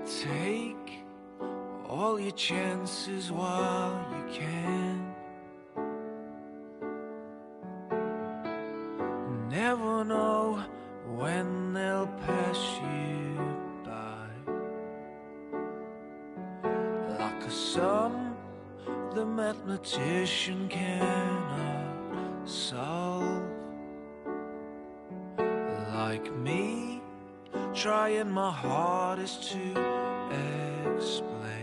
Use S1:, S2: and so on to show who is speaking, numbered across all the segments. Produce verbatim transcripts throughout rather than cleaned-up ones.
S1: Take all your chances while you can. Never know when they'll pass you by. Like a sum the mathematician cannot solve. Like me, trying my hardest to explain.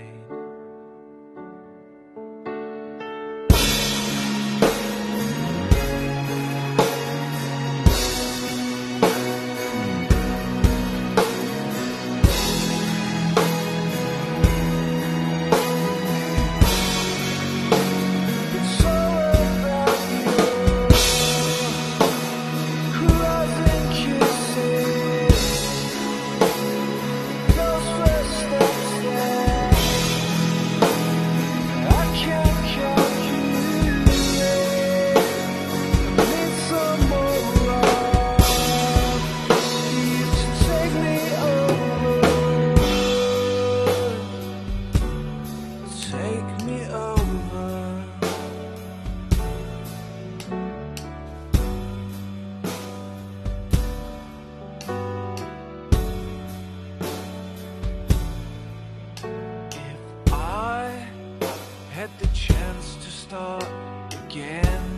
S1: Had the chance to start again,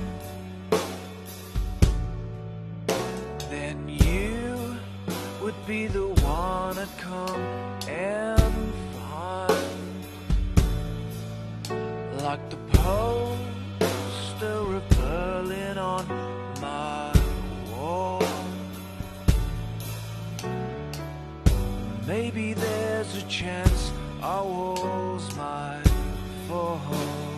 S1: then you would be the one I'd come and find. Like the poster of Berlin on my wall. Maybe there's a chance our walls might fall.